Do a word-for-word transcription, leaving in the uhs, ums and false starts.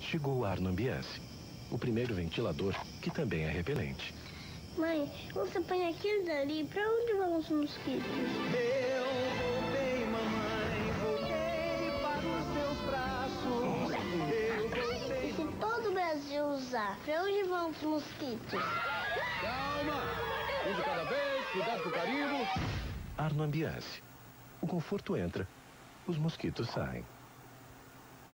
chegou o Arno Ambiance, o primeiro ventilador que também é repelente. Mãe, você põe aquilo dali, pra onde vão os mosquitos? Eu voltei, mamãe, voltei para os seus braços. Eu voltei. E se todo o Brasil usar, pra onde vão os mosquitos? Calma! Um de cada vez, cuidado com o carimbo. Arno Ambiance. O conforto entra, os mosquitos saem.